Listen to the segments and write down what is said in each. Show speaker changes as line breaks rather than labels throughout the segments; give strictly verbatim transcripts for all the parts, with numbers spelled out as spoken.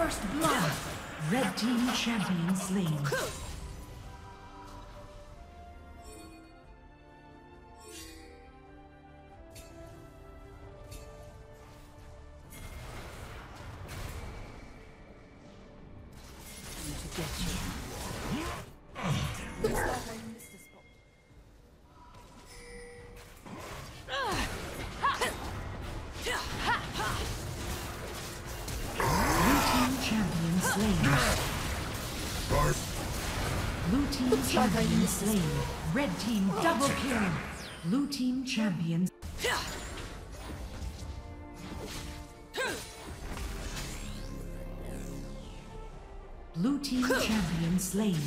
First blood. Red team champion slain. Blue team champion slain. Red team double kill. Blue team champion. Blue team champion slain.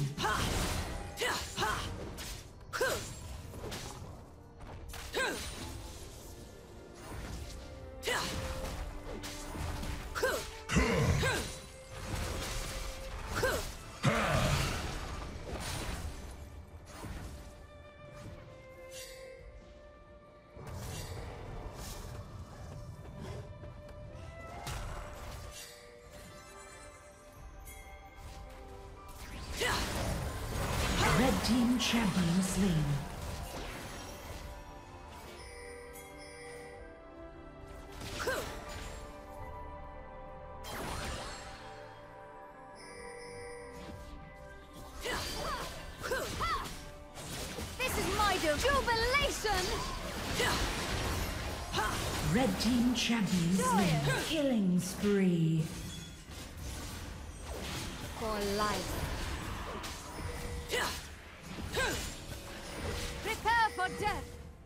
Red team champion slain.
This is my jubilation!
Red team champion slain. Killing spree.
For life. Prepare for death!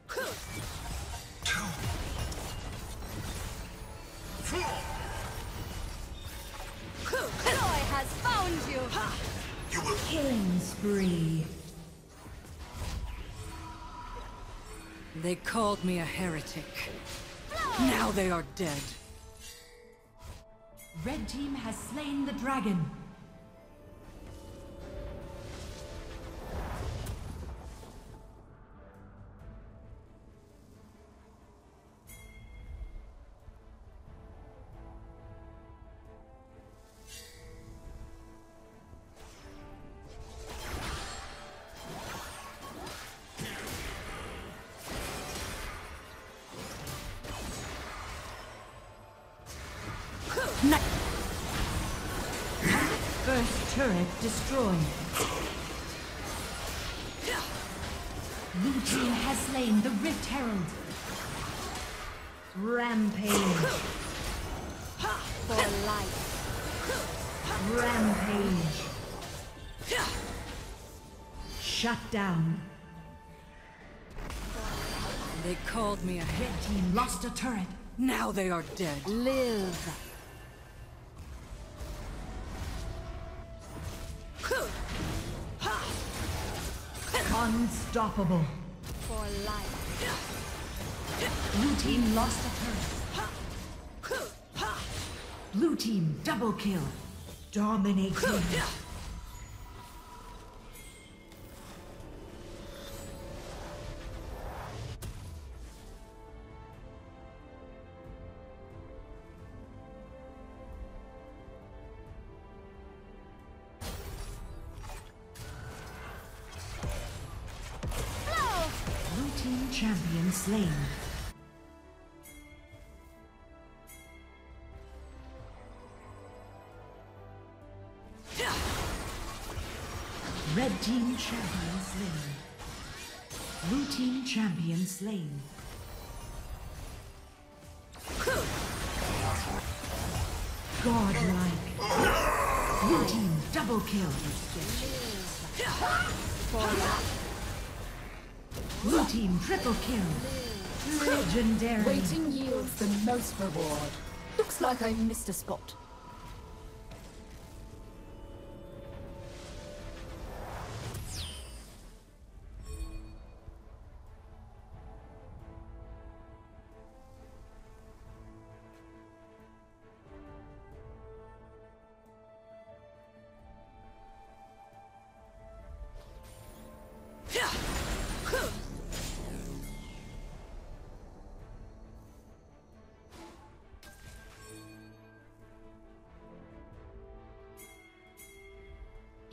Joy has found you!
Killing spree.
They called me a heretic. Now they are dead.
Red team has slain the dragon. First turret destroyed. Blue team has slain the Rift Herald. Rampage.
For life.
Rampage. Shut down.
They called me a heretic.
Red team lost a turret.
Now they are dead.
Live.
Unstoppable.
For life.
Blue team lost a turret. Blue team double kill. Dominating. Champion slain. Red team champion slain. Blue team champion slain. Godlike. Blue team double kill. Blue team triple kill. Legendary.
Waiting yields the most reward. Looks like I missed a spot.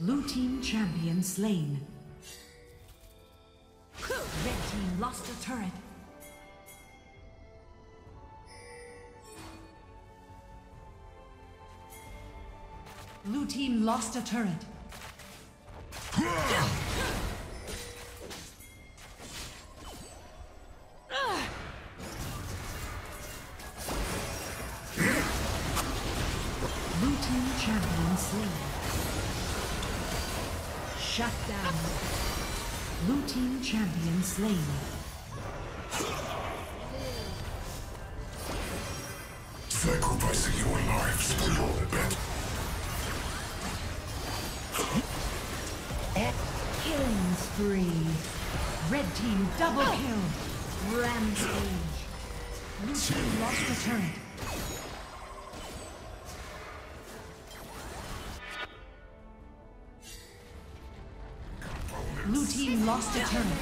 Blue team champion slain. Red team lost a turret. Blue team lost a turret. Blue team champion slain. Shut down. Blue team champion slain.
Sacrificing your lives for your bet.
Killing spree. Red team double kill. Rampage. Blue team lost the turret. Blue team lost a turret.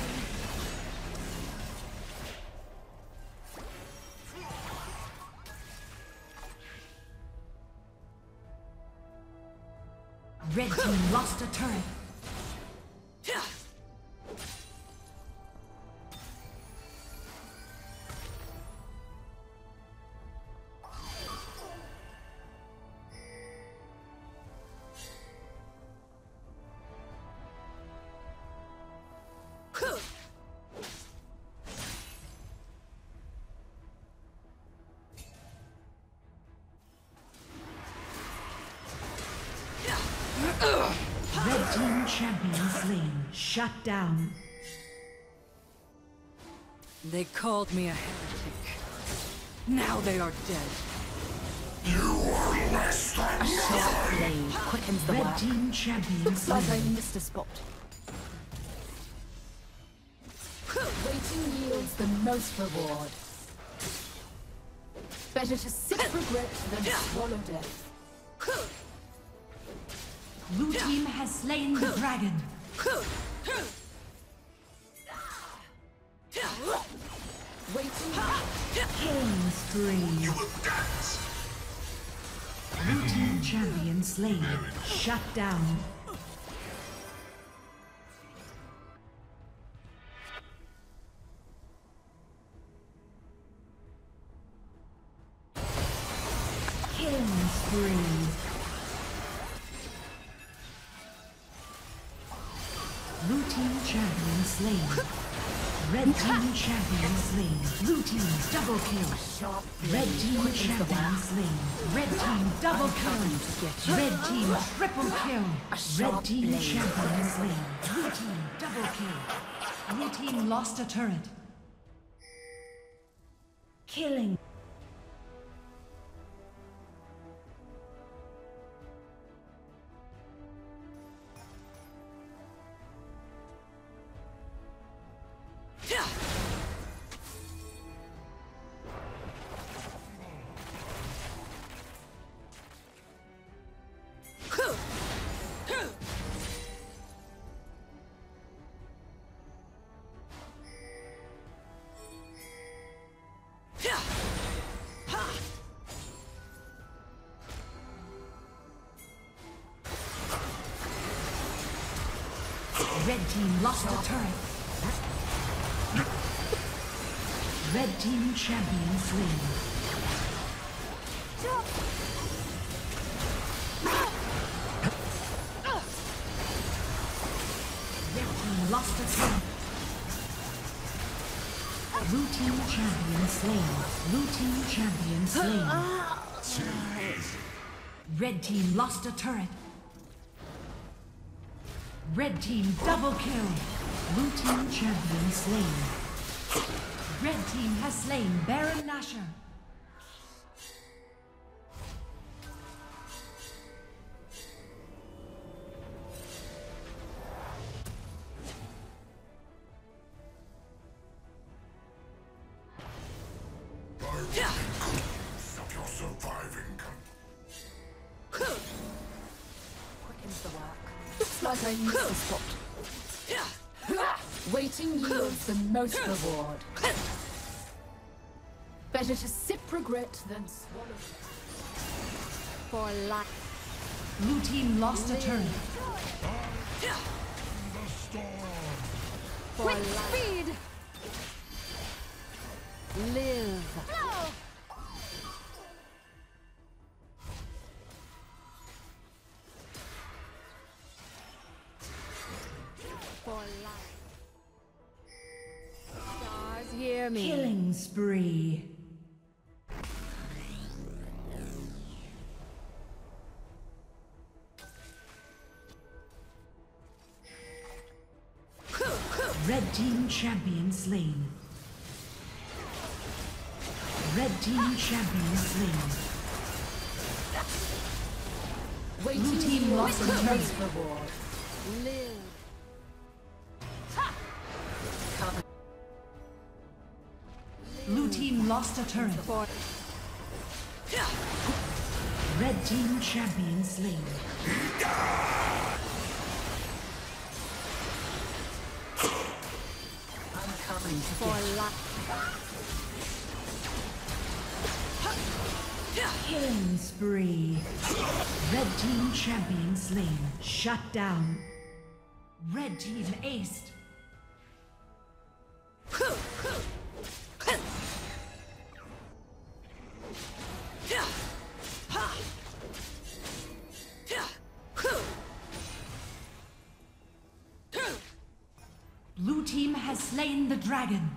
Red team lost a turret. Red team champion slain. Shut down.
They called me a heretic. Now they are dead.
You are less than
A sharp blade quickens the
Red
work.
team champion
Looks like I
slain.
missed a spot. Waiting yields the most reward. Better to sip regret than swallow death.
Blue team has slain the dragon.
Waiting.
Killing spree. Blue team champion slain. Shut down. Killing spree. Blue team champion slain. Red team champion slain. Blue team double kill.
Sharp
Red
blade
team
quickens the
champion
work.
slain. Red team double kill. Red team triple kill. Red
sharp
team
blade.
champion slain. Blue team double kill. Blue team lost a turret. Killing. Red team lost a turret. Red team champion slain. Red team lost a turret. Blue team champion slain. Blue team champion slain. Red team lost a turret. Red team double kill. Blue team champion slain. Red team has slain Baron Nashor.
Stop your surviving.
Quickens the work. Looks like I missed a spot. Waiting yields the most reward. Better to sip regret than swallow death.
For life.
Blue team lost a turret.
The storm.
For
Quick
life.
speed!
Live.
Flow!
For life. Stars hear me.
Killing spree. Red team champion slain. Red team champion slain.
Waiting
Blue team
for
lost
the
the turret.
most reward.
Live.
Blue team lost a turret.
For
Red team champion slain.
I'm coming to
for
get
life.
Killing spree. Red team champion slain. Shut down. Red team aced. Blue team has slain the dragon.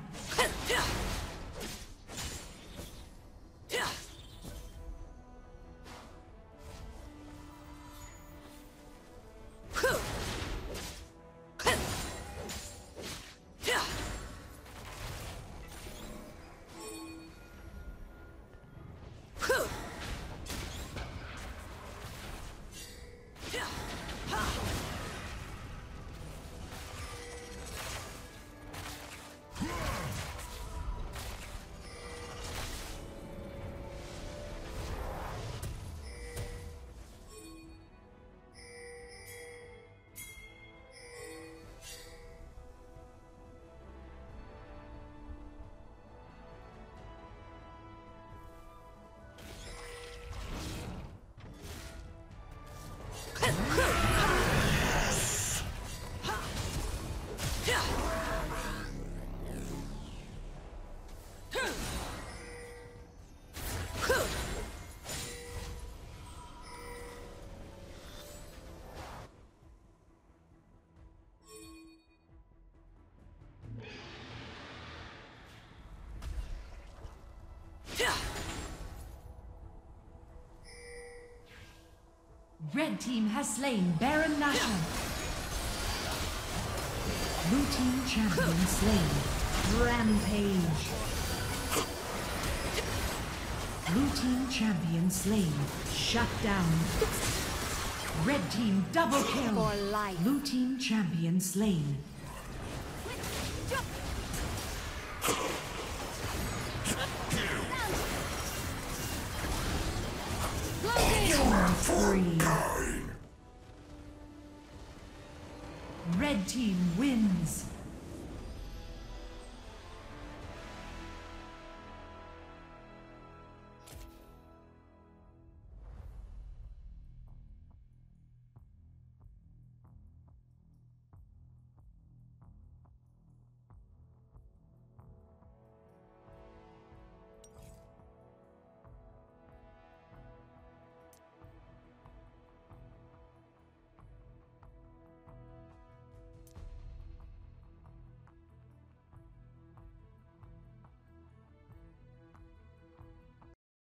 Red team has slain Baron Nashor. Blue team champion slain. Rampage. Blue team champion slain. Shut down. Red team double kill.
For life.
Blue team champion slain.